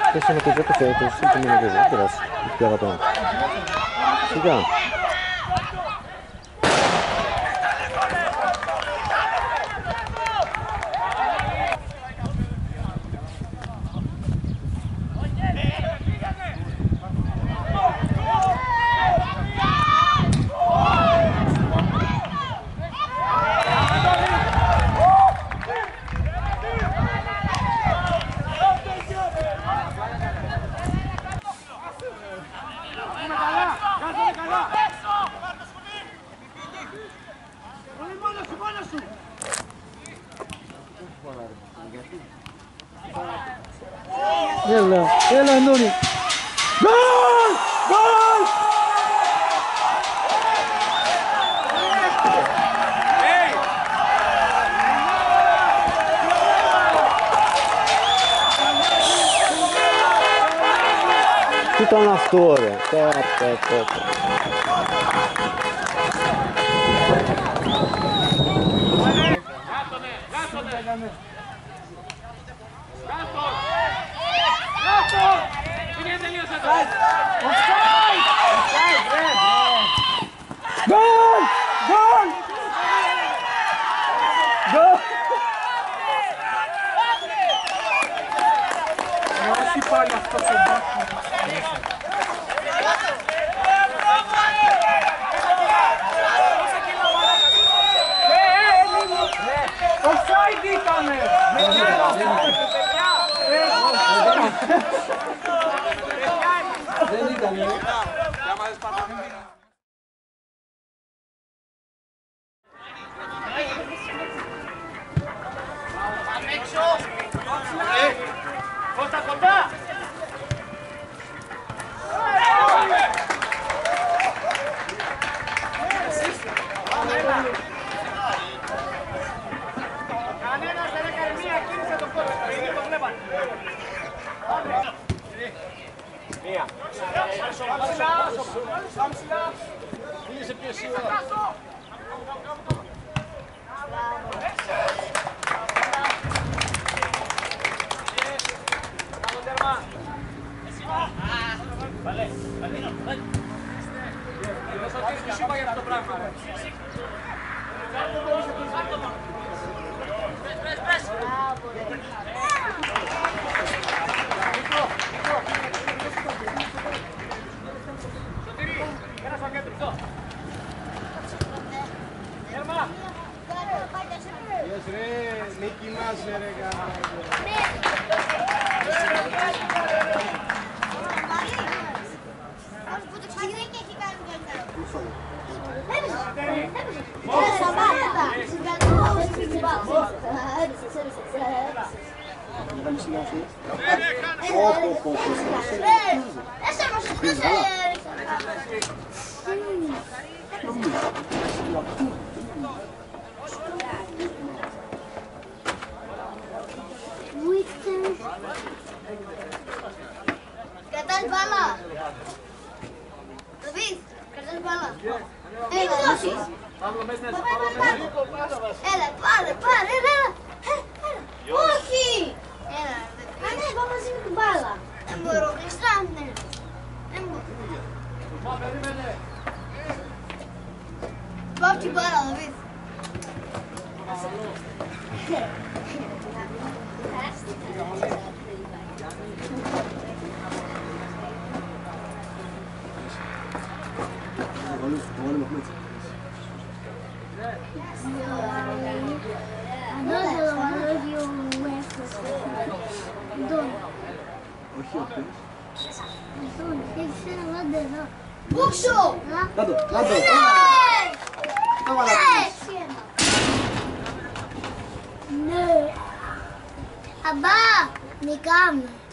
Πες ένα παιδί, το φέρει, το σύντομο παιδί, δεν πειράζει, πιο αγαπητό. Σιγά. Έλα Αντώνη. Γκολ! Γκολ! Τι ήταν αυτό ρε. Γκολ! Γκολ! Γκολ! Όχι πάλι αυτό το μπάκι. Offside ήτανε! Δεν ήτανε. Κώστα κοντά! Κανένας δεν έκανε μία κίνηση το κόμμα, ήδη το βλέπαν. Μία. Ψηλά. Φίλησε πιο σίγουρα. Βάλε. Δεν σου είπα για αυτό το πράγμα. Σωτήρη, ένα στο κέντρο. Έρμα. Yes, ρε, μη κοιμάσαι ρε γάμο. Κρατάς μπάλα. Το πεις, κρατάς μπάλα. Έλα, δώσεις. Έλα, πάρε, έλα. Όχι. Έλα, ναι, πάω μαζί με την μπάλα. Δεν μπορώ, κλειστά, ναι. Δεν μπορώ. Πάω την μπάλα, το πεις. Πούξου! Λάντο! Ναι! Αμπά! Νικάμε!